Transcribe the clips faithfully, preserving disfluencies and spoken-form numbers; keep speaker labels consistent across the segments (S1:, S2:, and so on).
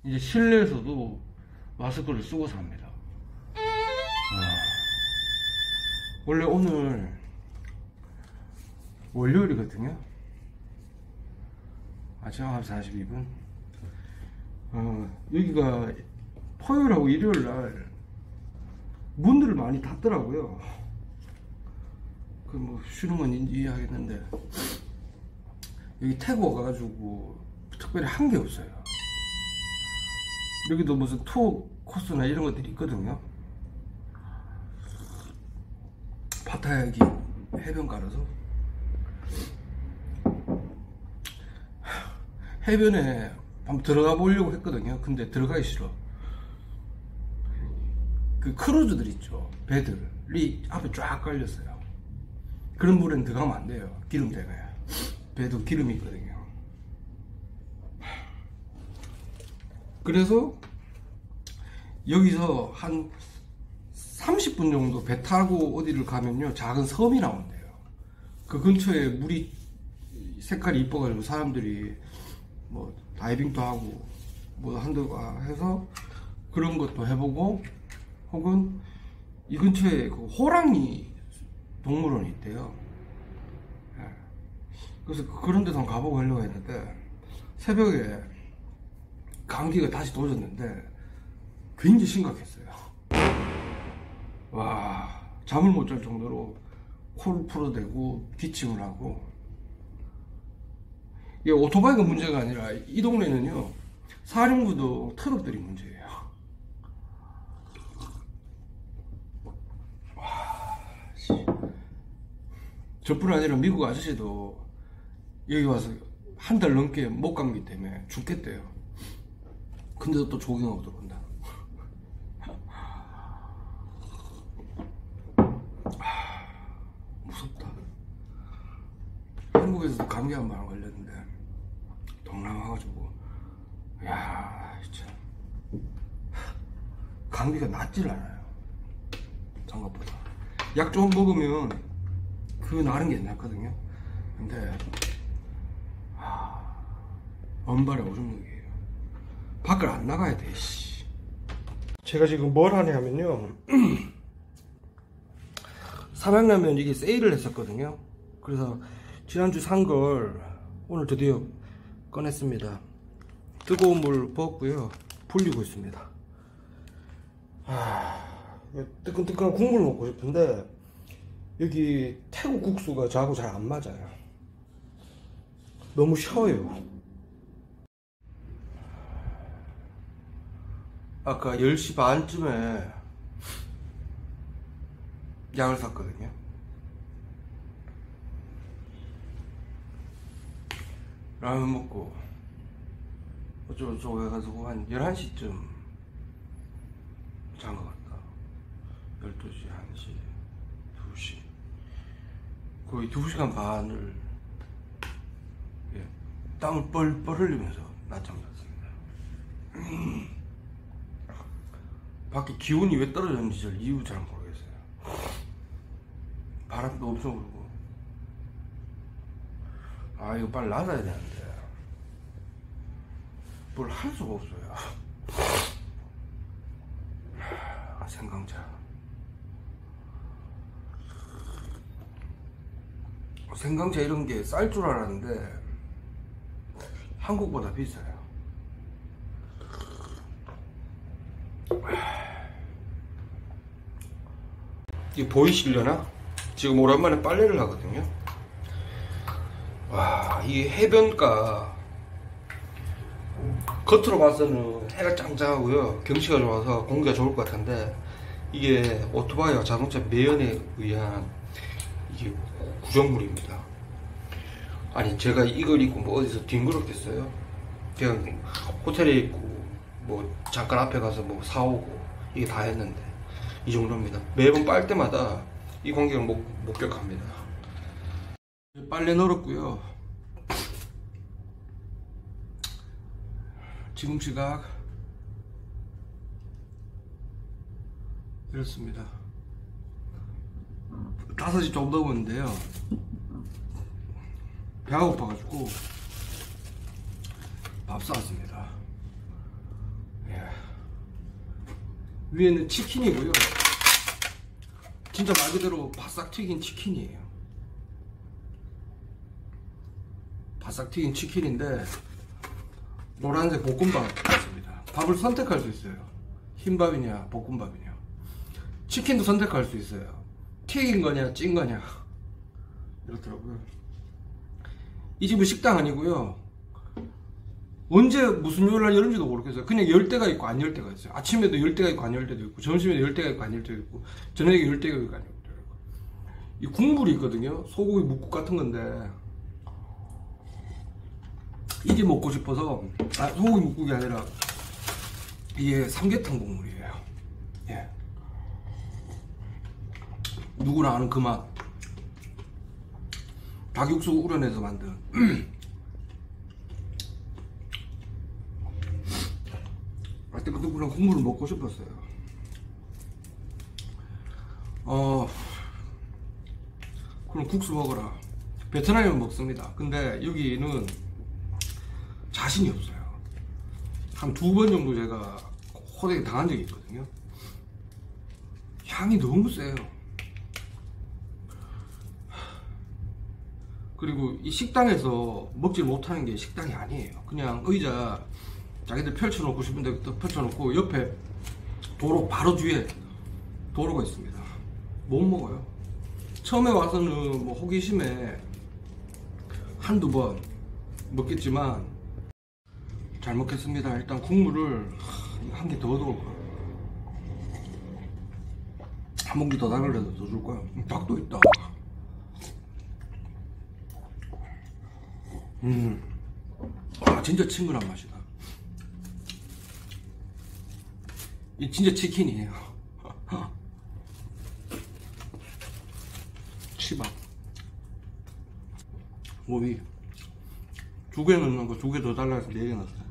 S1: 이제 실내에서도 마스크를 쓰고 삽니다. 아, 원래 오늘 월요일이거든요. 아침 아홉 시 사십이 분. 어, 여기가 토요일하고 일요일날 문들을 많이 닫더라고요. 그 뭐 쉬는 건 이해하겠는데, 여기 태국 와가지고 특별히 한 게 없어요. 여기도 무슨 투어 코스나 이런 것들이 있거든요. 파타야 여기 해변가라서 해변에 한번 들어가 보려고 했거든요. 근데 들어가기 싫어. 그 크루즈들 있죠, 배들이 앞에 쫙 깔렸어요. 그런 물에는 들어가면 안 돼요. 기름 때문에. 배도 기름이 있거든요. 그래서 여기서 한 삼십 분 정도 배 타고 어디를 가면요, 작은 섬이 나온대요. 그 근처에 물이 색깔이 이뻐가지고 사람들이 뭐 다이빙도 하고 뭐 한다고 해서 그런 것도 해보고, 혹은 이 근처에 그 호랑이 동물원이 있대요. 그래서 그런 데도 한번 가보고 하려고 했는데, 새벽에 감기가 다시 도졌는데 굉장히 심각했어요. 와, 잠을 못 잘 정도로 코를 풀어대고 기침을 하고. 이게 오토바이가 문제가 아니라 이 동네는요, 사륜구동 트럭들이 문제예요. 와, 씨. 저뿐 아니라 미국 아저씨도 여기 와서 한 달 넘게 못 감기 때문에 죽겠대요. 근데도 또 조깅하고 들어온다. 무섭다. 한국에서도 감기 한 번 걸렸는데 동남 와가지고, 야, 진짜 감기가 낫질 않아요, 생각보다. 약 좀 먹으면 그 나는 게 낫거든요. 근데 언발에 오줌누기예요. 밖을 안 나가야 돼, 씨. 제가 지금 뭘 하냐면요, 삼양라면 이게 세일을 했었거든요. 그래서 지난주 산 걸 오늘 드디어 꺼냈습니다. 뜨거운 물 부었고요, 불리고 있습니다. 하... 뜨끈뜨끈한 국물 먹고 싶은데 여기 태국 국수가 저하고 잘 안 맞아요. 너무 셔요. 아까 열 시 반쯤에 약을 샀거든요. 라면 먹고 어쩌고저쩌고 해가지고 한 열한 시쯤 잔 것 같다. 열두 시, 한 시, 두 시. 거의 두 시간 반을, 예, 땀을 뻘뻘 흘리면서 낮잠 잤습니다. 밖에 기온이 왜 떨어졌는지 저 이유 잘 모르겠어요. 바람도 엄청 불고. 아, 이거 빨리 놔둬야 되는데 뭘 할 수가 없어요. 생강차. 생강차 이런 게 쌀 줄 알았는데 한국보다 비싸요. 이게 보이시려나? 지금 오랜만에 빨래를 하거든요. 와, 이 해변가 겉으로 봐서는 해가 짱짱하고요, 경치가 좋아서 공기가 좋을 것 같은데, 이게 오토바이와 자동차 매연에 의한 이게 구정물입니다. 아니, 제가 이걸 입고 뭐 어디서 뒹굴었겠어요? 그냥 호텔에 있고 뭐 잠깐 앞에 가서 뭐 사오고 이게 다 했는데 이 정도입니다. 매번 빨 때마다 이 광경을 목, 목격합니다. 빨래 널었고요. 지금 시각 이렇습니다. 다섯 시 좀 넘었는데요, 배가 고파가지고 밥 사왔습니다. 위에는 치킨이고요. 진짜 말 그대로 바싹 튀긴 치킨이에요. 바싹 튀긴 치킨인데 노란색 볶음밥 있습니다. 밥을 선택할 수 있어요. 흰밥이냐 볶음밥이냐. 치킨도 선택할 수 있어요. 튀긴 거냐 찐 거냐 이렇더라고요. 이 집은 식당 아니고요. 언제 무슨 요일날 열는지도 모르겠어요. 그냥 열 때가 있고 안 열 때가 있어요. 아침에도 열 때가 있고 안 열 때도 있고, 점심에도 열 때가 있고 안 열 때도 있고, 저녁에 열 때가 있고 안 열 때가 있고. 이 국물이 있거든요. 소고기 묵국 같은 건데 이게 먹고 싶어서, 아, 소고기 묵국이 아니라 이게 삼계탕 국물이에요. 예. 누구나 아는 그 맛. 닭육수 우려내서 만든 뜨끈뜨끈한 국물을 먹고 싶었어요. 어, 그럼 국수 먹어라. 베트남에는 먹습니다. 근데 여기는 자신이 없어요. 한 두 번 정도 제가 호되게 당한 적이 있거든요. 향이 너무 세요. 그리고 이 식당에서 먹지 못하는 게 식당이 아니에요. 그냥 의자 자기들 펼쳐놓고 싶은데 또 펼쳐놓고 옆에 도로 바로 뒤에 도로가 있습니다. 못 먹어요. 처음에 와서는 뭐 호기심에 한두 번 먹겠지만 잘 먹겠습니다. 일단 국물을 한 개 더 넣을 거야. 한 공기 더 달라도 더 줄 거야. 닭도 있다. 음, 아, 진짜 친근한 맛이다. 이 진짜 치킨이에요. 치밥. 몸이 두 개 넣는 거 두 개 더 달라서 네 개 넣었어요.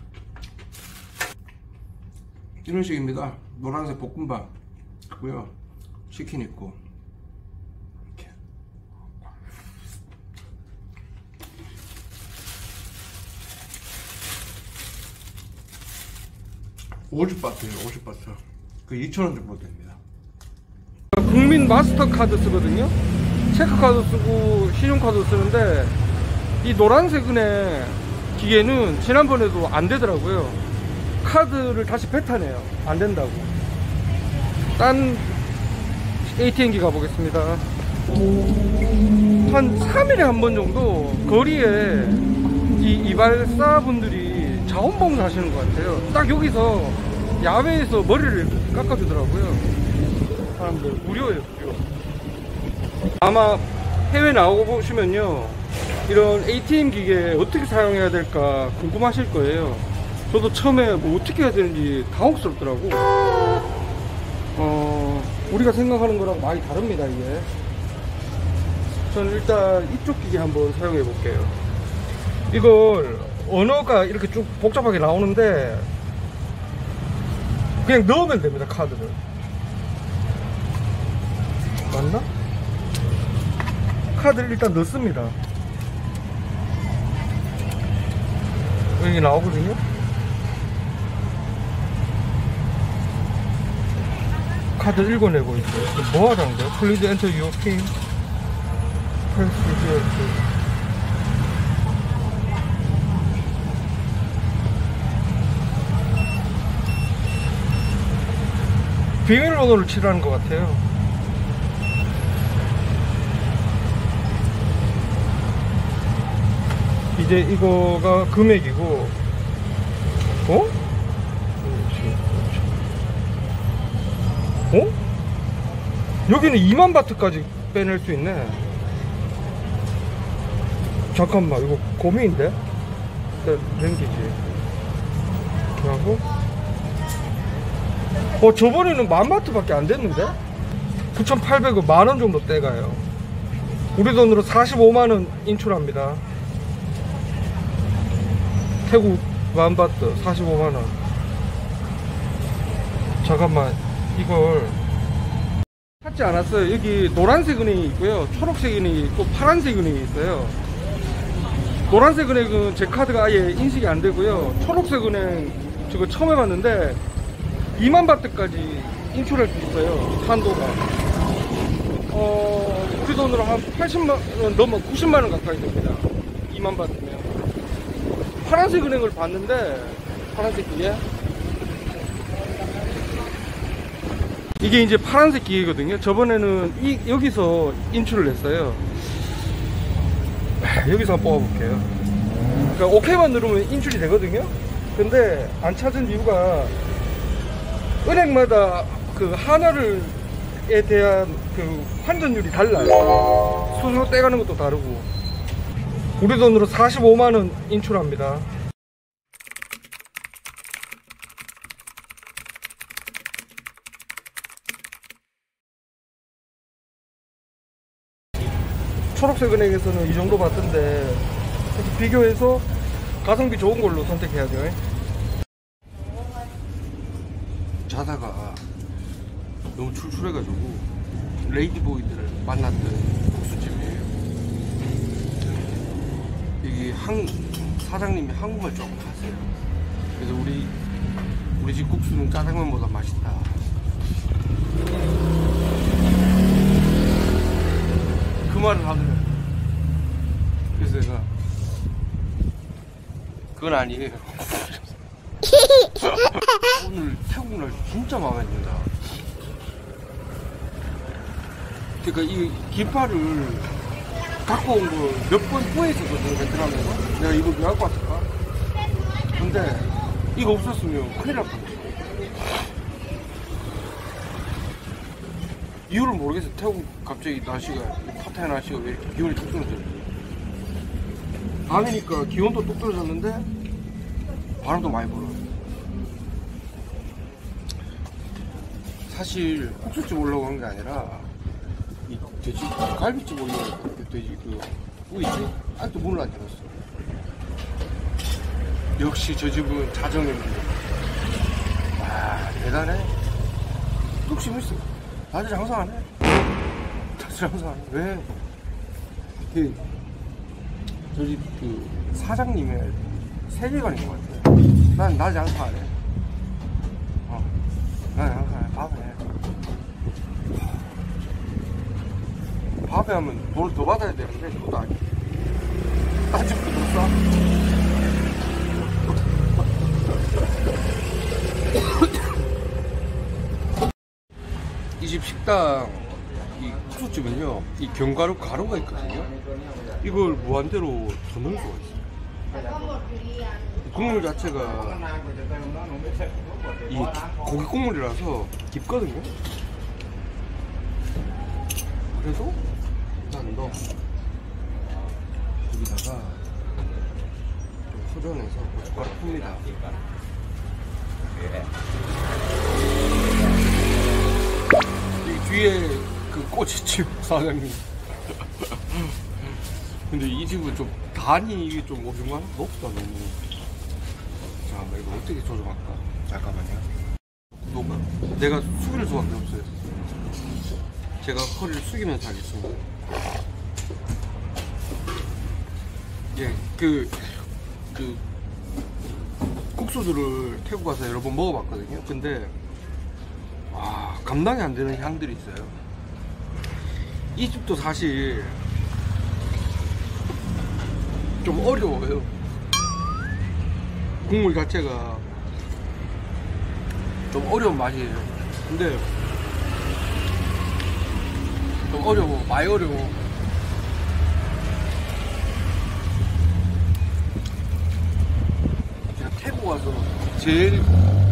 S1: 이런 식입니다. 노란색 볶음밥 있고요. 치킨 있고. 이렇게. 오십 바트예요. 오십 바트. 그 이천 원 정도 됩니다. 국민 마스터카드 쓰거든요. 체크카드 쓰고 신용카드 쓰는데 이 노란색 은행 기계는 지난번에도 안 되더라고요. 카드를 다시 뱉어내요. 안 된다고. 딴 에이티엠기 가보겠습니다. 한 삼 일에 한 번 정도 거리에 이 이발사분들이 자원봉사 하시는 것 같아요. 딱 여기서 야외에서 머리를 깎아주더라고요. 사람들 무료예요. 무료. 아마 해외 나오고 보시면요, 이런 에이티엠 기계 어떻게 사용해야 될까 궁금하실 거예요. 저도 처음에 뭐 어떻게 해야 되는지 당혹스럽더라고. 어, 우리가 생각하는 거랑 많이 다릅니다. 이게 저는 일단 이쪽 기계 한번 사용해 볼게요. 이걸 언어가 이렇게 쭉 복잡하게 나오는데 그냥 넣으면 됩니다. 카드를. 맞나? 카드를 일단 넣습니다. 여기 나오거든요. 카드 읽어내고 있어요. 뭐 하라는 거야? Please enter your PIN. Press here. 비밀번호를 칠하는 것 같아요. 이제 이거가 금액이고, 어? 어? 여기는 이만 바트까지 빼낼 수 있네. 잠깐만, 이거 고민인데? 일단 넘기지. 이렇게 하고. 어, 저번에는 만 바트밖에 안 됐는데? 구천팔백 원, 만 원 정도 떼가요. 우리 돈으로 사십오만 원 인출합니다. 태국 만 바트, 사십오만 원. 잠깐만, 이걸 찾지 않았어요. 여기 노란색 은행이 있고요, 초록색 은행이 있고, 파란색 은행이 있어요. 노란색 은행은 제 카드가 아예 인식이 안 되고요, 초록색 은행 저거 처음 해봤는데 이만 바트까지 인출할 수 있어요. 한도가. 어, 우리 돈으로 한 팔십만 원 넘어 구십만 원 가까이 됩니다. 이만 바트면. 파란색 은행을 봤는데, 파란색 기계. 이게 이제 파란색 기계거든요. 저번에는 이, 여기서 인출을 했어요. 여기서 한번 뽑아볼게요. 그러니까 오케이만 누르면 인출이 되거든요. 근데 안 찾은 이유가 은행마다 그 하나를 에 대한 그 환전율이 달라요. 수수료 떼가는 것도 다르고. 우리 돈으로 사십오만 원 인출합니다. 초록색 은행에서는 이 정도 받던데 비교해서 가성비 좋은 걸로 선택해야 돼요. 자다가 너무 출출해가지고 레이디보이들을 만났던 국수집이에요. 여기 한 사장님이 한국말 조금 하세요. 그래서 우리 우리 집 국수는 짜장면보다 맛있다. 그 말을 하더라고요. 그래서 내가 그건 아니에요. 오늘 태국 날씨 진짜 마음에 든다. 그러니까 이 깃발을 갖고 온 거 몇 번 후에 있었거든요. 베트남에서 내가 이걸 왜 갖고 왔을까? 근데 이거 없었으면 큰일 날 뻔했어. 이유를 모르겠어. 태국 갑자기 날씨가 파타야 날씨가 왜 이렇게 기온이 뚝 떨어졌지? 밤이니까 기온도 뚝 떨어졌는데 바람도 많이 불어. 사실 국수집 오려고 한 게 아니라 이 돼지 갈비집 오려고 했는데 돼지 그 우이지? 아직도 문을 안 열었어. 역시 저 집은 자정입니다. 와 대단해. 뚝심 있어. 다들 장사 안 해. 다들 장사 안 해. 왜? 그 저 집 그 사장님의 세계관인 것 같아. 난 날 장사 안 해. 어, 난 장사 안 해. 밥을 해. 밥에 하면 돈을 더 받아야 되는데 그것도 아니야. 딴 집도 못 사. 이 집 식당 이 국수집은요 이 견과류 가루가 있거든요. 이걸 무한대로 더 넣을 수가 있어요. 국물 자체가 이 고기 국물이라서 깊거든요. 그래서 난 너 여기다가 소전해서 고춧가루 풉니다. 이 뒤에 그 꼬치집 사장님. 근데 이 집은 좀 단이 이게 좀 어중간한 높다 너무. 잠깐만 이거 어떻게 조정할까? 잠깐만요. 녹아. 내가 숙일 수밖에 없어요. 제가 허리를 숙이면서 하겠습니다. 예, 그, 그, 국수들을 태국 가서 여러 번 먹어봤거든요. 근데, 와, 감당이 안 되는 향들이 있어요. 이 집도 사실 좀 어려워요. 국물 자체가 좀 어려운 맛이에요. 근데, 좀 어려워, 많이 어려워. 제가 태국 와서 제일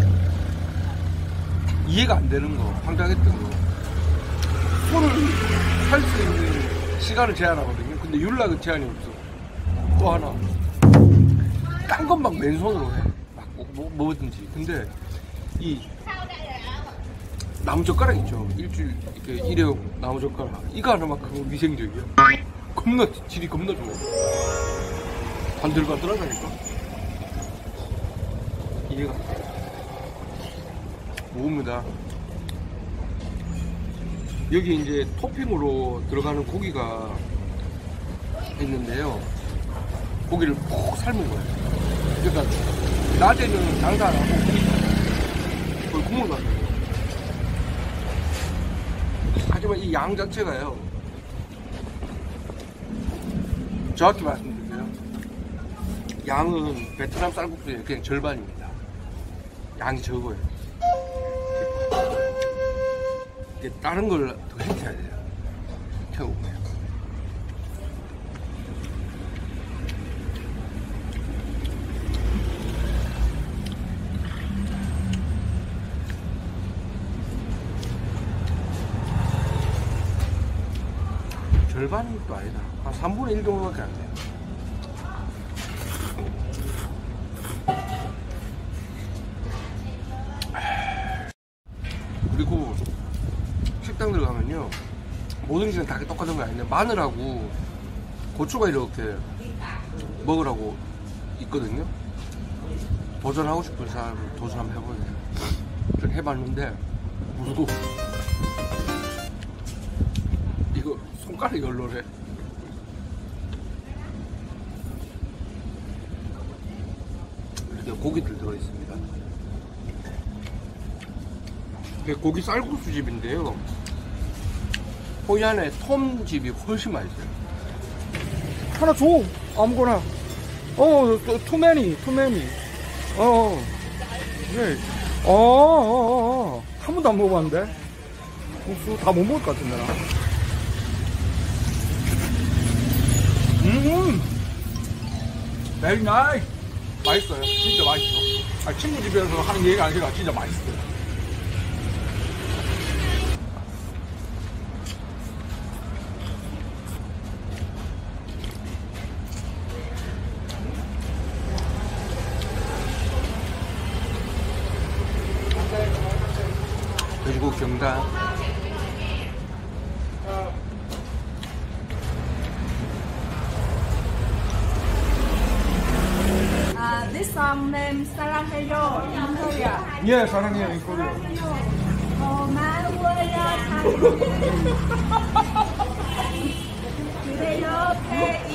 S1: 이해가 안 되는 거, 황당했던 거. 손을 살 수 있는 시간을 제한하거든요. 근데 율락은 제한이 없어. 또 하나. 딴 건 막 맨손으로 해. 막 뭐, 뭐든지. 근데 이 나무젓가락 있죠. 일주일 이렇게 일회용 나무젓가락. 이거 하나만큼 위생적이야. 겁나 질이 겁나 좋아. 반들반들하다니까. 이해가 안 돼. 모읍니다. 여기 이제 토핑으로 들어가는 고기가 있는데요. 고기를 푹 삶은 거예요. 그러니까 낮에는 장사 안 하고 국물 맛이에요. 하지만 이 양 자체가요, 정확히 말씀드릴게요, 양은 베트남 쌀국수의 그냥 절반입니다. 양이 적어요. 이게 다른 걸 더 해쳐야 돼요. 태우고요. 절반은 또 아니다. 한 삼분의 일 정도밖에 안 돼요. 그리고 식당들 가면요, 모든 집은 다 똑같은 거 아닌데 마늘하고 고추가 이렇게 먹으라고 있거든요. 도전하고 싶은 사람은 도전 한번 해보세요. 전 해봤는데 무서워. 이거 손가락이 얼얼해. 이렇게 고기들 들어있습니다. 이게 고기 쌀국수 집인데요, 호이안에 톰집이 훨씬 맛있어요.
S2: 하나 줘. 아무거나. 어, 투매니, 투매니. 어, 네. 어, 어, 어. 한 번도 안 먹어봤는데. 국수 다 못 먹을 것 같은데, 나. 음, very nice.
S1: 맛있어요. 진짜 맛있어.
S2: 아, 친구 집에서 하는 얘기가 아니라 진짜 맛있어요.
S1: 그리고 경단.
S3: Uh, this song name 사랑해요 in Korea.
S2: 예, 사랑해요, 이 코리아.
S3: 고마워요. 그래요,